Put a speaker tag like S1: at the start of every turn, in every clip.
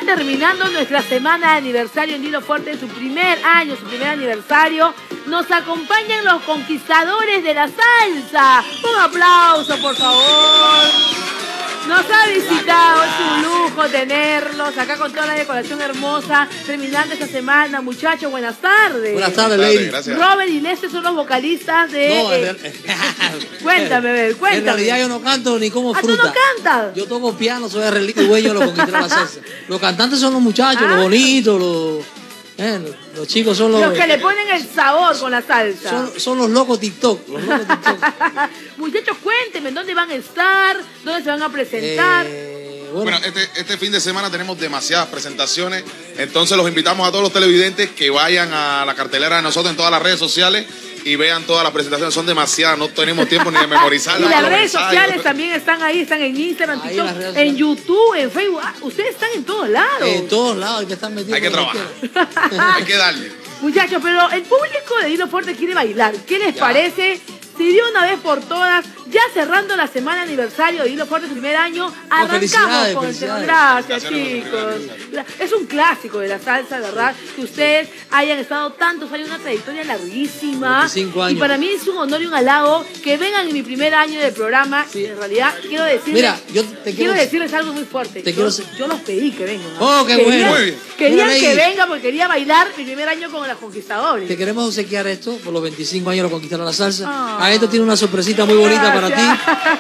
S1: terminando nuestra semana de aniversario en Hilo Fuerte, en su primer año, su primer aniversario. Nos acompañan los conquistadores de la salsa. Un aplauso, por favor. Nos ha visitado, es un lujo tenerlos acá con toda la decoración hermosa, terminando esta semana. Muchachos, buenas tardes.
S2: Buenas tardes, Lady.
S3: Gracias.
S1: Robert y Lester son los vocalistas de... Cuéntame, Bel, cuéntame.
S2: En realidad yo no canto ni como fruta.
S1: ¿Tú no cantas?
S2: Yo toco piano, soy el dueño de los conquistadores de la salsa. Los cantantes son los muchachos, los bonitos, los chicos son
S1: los que le ponen el sabor con la salsa.
S2: Son los locos TikTok. Los locos TikTok.
S1: Muchachos, cuéntenme, ¿dónde van a estar? ¿Dónde se van a presentar?
S3: Bueno, este fin de semana tenemos demasiadas presentaciones, entonces los invitamos a todos los televidentes que vayan a la cartelera de nosotros en todas las redes sociales y vean todas las presentaciones, son demasiadas, no tenemos tiempo ni de memorizarlas.
S1: Y las redes sociales también están ahí, están en Instagram, TikTok, en YouTube, en Facebook. Ustedes están en todos lados.
S2: En todos lados, hay que estar metidos.
S3: Hay que trabajar, hay que darle.
S1: Muchachos, pero el público de Hilo Fuerte quiere bailar. ¿Qué les parece? Si de una vez por todas, ya cerrando la semana de aniversario de Hilo Fuerte, su primer año, arrancamos con el tema. Gracias, chicos. Es un clásico de la salsa, ¿verdad? Que ustedes hayan estado tantos años, una trayectoria larguísima.
S2: 25 años.
S1: Y para mí es un honor y un halago que vengan en mi primer año del programa. Sí. En realidad, quiero decirles,
S2: mira,
S1: quiero decirles algo muy fuerte. Yo los pedí que vengan, ¿no?
S2: Oh, qué bueno. Muy bien.
S1: Querían que venga porque quería bailar mi primer año con los conquistadores.
S2: Te queremos obsequiar esto por los 25 años de los conquistadores de la salsa. A esto tiene una sorpresita muy bonita para ti.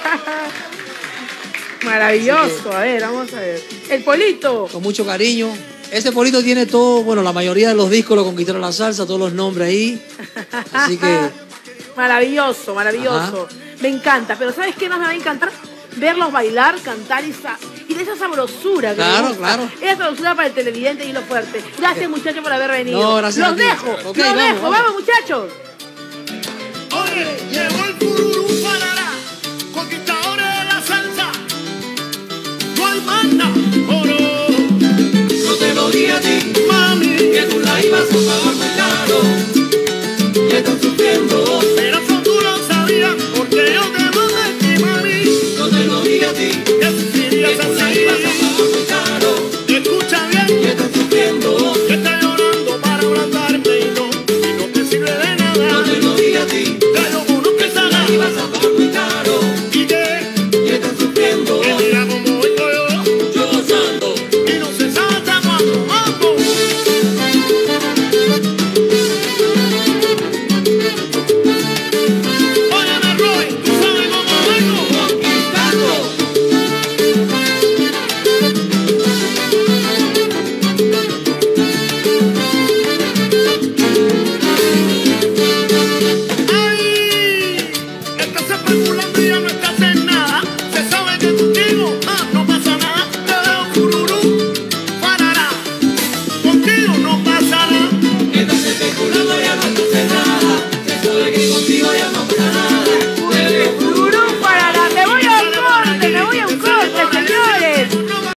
S1: Maravilloso. A ver, vamos a ver. El polito.
S2: Con mucho cariño. Este polito tiene todo, bueno, la mayoría de los discos lo conquistaron la salsa, todos los nombres ahí. Así que...
S1: Maravilloso, maravilloso. Ajá. Me encanta. Pero ¿sabes qué más me va a encantar? Verlos bailar, cantar y de esa sabrosura.
S2: Claro, claro.
S1: Esa sabrosura para el televidente y Hilo Fuerte. Gracias, muchachos, por haber venido.
S2: No, gracias.
S1: Los dejo.
S2: Okay,
S1: los dejo. Vamos, muchachos.
S4: Oye, llegó el Pururú Parará, conquistadores de la salsa. No hay manda.